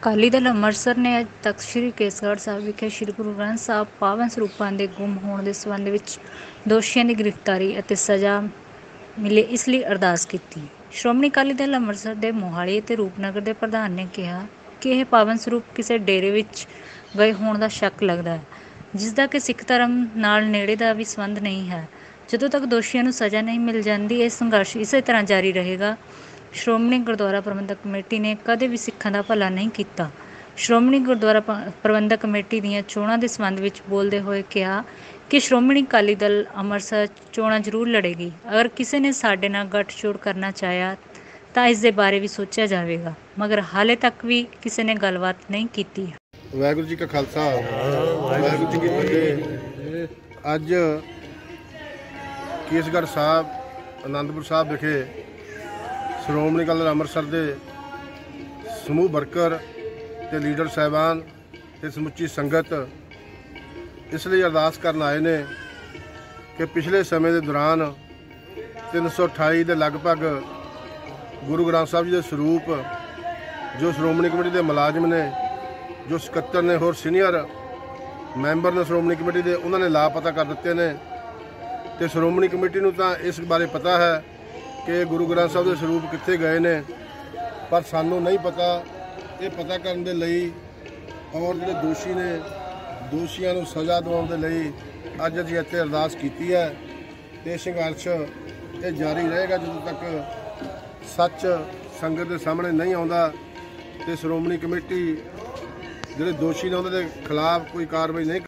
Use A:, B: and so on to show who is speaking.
A: ਅਕਾਲੀ ਦਲ ਅੰਮ੍ਰਿਤਸਰ ਨੇ ਅੱਜ ਤਖ਼ਤ ਸ੍ਰੀ ਕੇਸਗੜ੍ਹ ਸਾਹਿਬ ਵਿਖੇ ਸ੍ਰੀ ਗੁਰੂ ਗ੍ਰੰਥ ਸਾਹਿਬ ਪਾਵਨ ਸਰੂਪਾਂ ਦੇ ਗੁੰਮ ਹੋਣ ਦੇ ਸੰਬੰਧ ਵਿੱਚ ਦੋਸ਼ੀਆਂ ਦੀ ਗ੍ਰਿਫਤਾਰੀ ਅਤੇ ਸਜ਼ਾ ਮਿਲੇ ਇਸ ਲਈ ਅਰਦਾਸ ਕੀਤੀ। ਸ਼੍ਰੋਮਣੀ ਅਕਾਲੀ ਦਲ ਅੰਮ੍ਰਿਤਸਰ ਦੇ ਮੋਹਾਲੀ ਅਤੇ ਰੂਪਨਗਰ ਦੇ ਪ੍ਰਧਾਨ ਨੇ ਕਿਹਾ ਕਿ ਇਹ ਪਾਵਨ ਸਰੂਪ ਕਿਸੇ ਡੇਰੇ ਵਿੱਚ ਗਏ ਹੋਣ ਦਾ ਸ਼ੱਕ ਲੱਗਦਾ ਹੈ, ਜਿਸ ਦਾ ਕਿ ਸਿੱਖ ਧਰਮ ਨਾਲ ਨੇੜੇ ਦਾ ਵੀ ਸੰਬੰਧ ਨਹੀਂ ਹੈ। ਜਦੋਂ ਤੱਕ ਦੋਸ਼ੀਆਂ ਨੂੰ ਸਜ਼ਾ ਨਹੀਂ ਮਿਲ ਜਾਂਦੀ, ਇਹ ਸੰਘਰਸ਼ ਇਸੇ ਤਰ੍ਹਾਂ ਜਾਰੀ ਰਹੇਗਾ। ਸ਼੍ਰੋਮਣੀ ਗੁਰਦੁਆਰਾ ਪ੍ਰਬੰਧਕ ਕਮੇਟੀ ਨੇ ਕਦੇ ਵੀ ਸਿੱਖਾਂ ਦਾ ਭਲਾ ਨਹੀਂ ਕੀਤਾ। ਸ਼੍ਰੋਮਣੀ ਗੁਰਦੁਆਰਾ ਪ੍ਰਬੰਧਕ ਕਮੇਟੀ ਦੀਆਂ ਚੋਣਾਂ ਦੇ ਸੰਬੰਧ ਵਿੱਚ ਬੋਲਦੇ ਹੋਏ ਕਿਹਾ ਕਿ ਸ਼੍ਰੋਮਣੀ ਅਕਾਲੀ ਦਲ ਅੰਮ੍ਰਿਤਸਰ ਚੋਣਾਂ ਜ਼ਰੂਰ ਲੜੇਗੀ। ਅਗਰ ਕਿਸੇ ਨੇ ਸਾਡੇ ਨਾਲ ਗੱਠਜੋੜ ਕਰਨਾ ਚਾਹਿਆ ਤਾਂ ਇਸ ਦੇ ਬਾਰੇ ਵੀ ਸੋਚਿਆ ਜਾਵੇਗਾ, ਮਗਰ ਹਾਲੇ ਤੱਕ ਵੀ ਕਿਸੇ ਨੇ ਗੱਲਬਾਤ ਨਹੀਂ ਕੀਤੀ।
B: ਵਾਹਿਗੁਰੂ ਜੀ ਕਾ ਖਾਲਸਾ, ਵਾਹਿਗੁਰੂ ਜੀ ਕੀ ਫਤਿਹ। ਅੱਜ ਕੇਸਗੜ੍ਹ ਸਾਹਿਬ ਅਨੰਦਪੁਰ ਸਾਹਿਬ ਵਿਖੇ ਸ਼੍ਰੋਮਣੀ ਅਕਾਲੀ ਦਲ ਅੰਮ੍ਰਿਤਸਰ ਦੇ ਸਮੂਹ ਵਰਕਰ ਤੇ ਲੀਡਰ ਸਾਹਿਬਾਨ ਤੇ ਸਮੁੱਚੀ ਸੰਗਤ ਇਸ ਲਈ ਅਰਦਾਸ ਕਰਨ ਆਏ ਨੇ ਕਿ ਪਿਛਲੇ ਸਮੇਂ ਦੇ ਦੌਰਾਨ 328 ਦੇ ਲਗਭਗ ਗੁਰੂ ਗ੍ਰੰਥ ਸਾਹਿਬ ਜੀ ਦੇ ਸਰੂਪ ਜੋ ਸ਼੍ਰੋਮਣੀ ਕਮੇਟੀ ਦੇ ਮੁਲਾਜ਼ਮ ਨੇ, ਜੋ ਸਕੱਤਰ ਨੇ, ਹੋਰ ਸੀਨੀਅਰ ਮੈਂਬਰ ਨੇ ਸ਼੍ਰੋਮਣੀ ਕਮੇਟੀ ਦੇ, ਉਹਨਾਂ ਨੇ ਲਾਪਤਾ ਕਰ ਦਿੱਤੇ ਨੇ। ਤੇ ਸ਼੍ਰੋਮਣੀ ਕਮੇਟੀ ਨੂੰ ਤਾਂ ਇਸ ਬਾਰੇ ਪਤਾ ਹੈ ਕਿ ਗੁਰੂ ਗ੍ਰੰਥ ਸਾਹਿਬ ਦੇ ਸਰੂਪ ਕਿੱਥੇ ਗਏ ਨੇ, ਪਰ ਸਾਨੂੰ ਨਹੀਂ ਪਤਾ। ਇਹ ਪਤਾ ਕਰਨ ਦੇ ਲਈ ਔਰ ਜਿਹੜੇ ਦੋਸ਼ੀ ਨੇ, ਦੋਸ਼ੀਆਂ ਨੂੰ ਸਜ਼ਾ ਦਿਵਾਉਣ ਦੇ ਲਈ ਅੱਜ ਅਸੀਂ ਇੱਥੇ ਅਰਦਾਸ ਕੀਤੀ ਹੈ। ਤੇ ਸੰਘਰਸ਼ ਇਹ ਜਾਰੀ ਰਹੇਗਾ ਜਦੋਂ ਤੱਕ ਸੱਚ ਸੰਗਤ ਦੇ ਸਾਹਮਣੇ ਨਹੀਂ ਆਉਂਦਾ ਤੇ ਸ਼੍ਰੋਮਣੀ ਕਮੇਟੀ ਜਿਹੜੇ ਦੋਸ਼ੀ ਨੇ ਉਹਨਾਂ ਦੇ ਖਿਲਾਫ ਕੋਈ ਕਾਰਵਾਈ ਨਹੀਂ